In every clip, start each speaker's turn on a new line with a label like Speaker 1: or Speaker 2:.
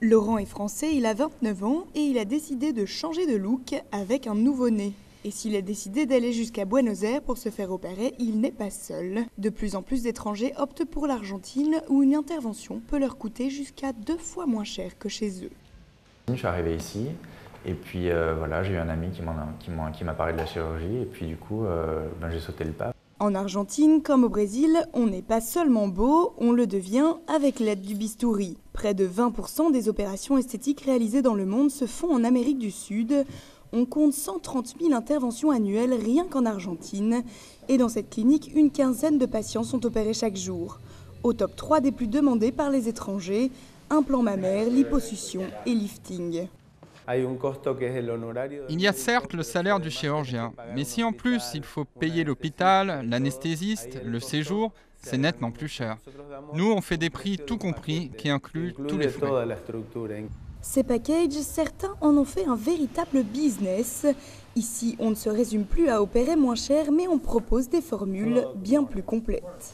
Speaker 1: Laurent est français, il a 29 ans et il a décidé de changer de look avec un nouveau nez. Et s'il a décidé d'aller jusqu'à Buenos Aires pour se faire opérer, il n'est pas seul. De plus en plus d'étrangers optent pour l'Argentine où une intervention peut leur coûter jusqu'à 2 fois moins cher que chez eux.
Speaker 2: Je suis arrivé ici et puis voilà, j'ai eu un ami qui m'a parlé de la chirurgie et puis du coup j'ai sauté le pas.
Speaker 1: En Argentine, comme au Brésil, on n'est pas seulement beau, on le devient avec l'aide du bistouri. Près de 20% des opérations esthétiques réalisées dans le monde se font en Amérique du Sud. On compte 130 000 interventions annuelles rien qu'en Argentine. Et dans cette clinique, une quinzaine de patients sont opérés chaque jour. Au top 3 des plus demandés par les étrangers, implants mammaires, liposuction et lifting.
Speaker 3: Il y a certes le salaire du chirurgien, mais si en plus il faut payer l'hôpital, l'anesthésiste, le séjour, c'est nettement plus cher. Nous, on fait des prix tout compris qui incluent tous les frais.
Speaker 1: Ces packages, certains en ont fait un véritable business. Ici, on ne se résume plus à opérer moins cher, mais on propose des formules bien plus complètes.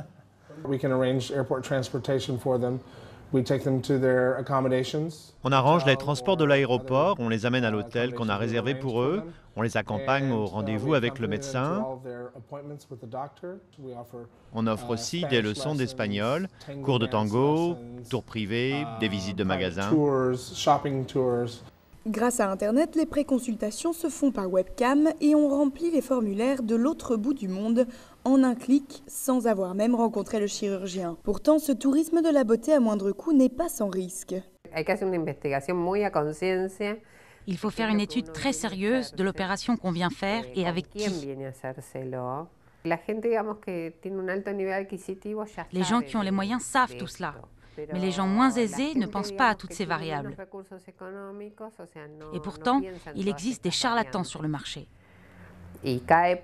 Speaker 4: On arrange les transports de l'aéroport, on les amène à l'hôtel qu'on a réservé pour eux, on les accompagne au rendez-vous avec le médecin. On offre aussi des leçons d'espagnol, cours de tango, tours privés, des visites de magasins.
Speaker 1: Grâce à Internet, les préconsultations se font par webcam et on remplit les formulaires de l'autre bout du monde en un clic sans avoir même rencontré le chirurgien. Pourtant, ce tourisme de la beauté à moindre coût n'est pas sans risque.
Speaker 5: Il faut faire une étude très sérieuse de l'opération qu'on vient faire et avec qui. Les gens qui ont les moyens savent tout cela. Mais les gens moins aisés ne pensent pas à toutes ces variables. Et pourtant, il existe des charlatans sur le marché.
Speaker 1: Et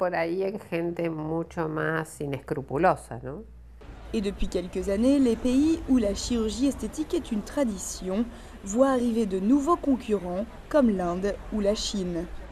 Speaker 1: depuis quelques années, les pays où la chirurgie esthétique est une tradition voient arriver de nouveaux concurrents comme l'Inde ou la Chine.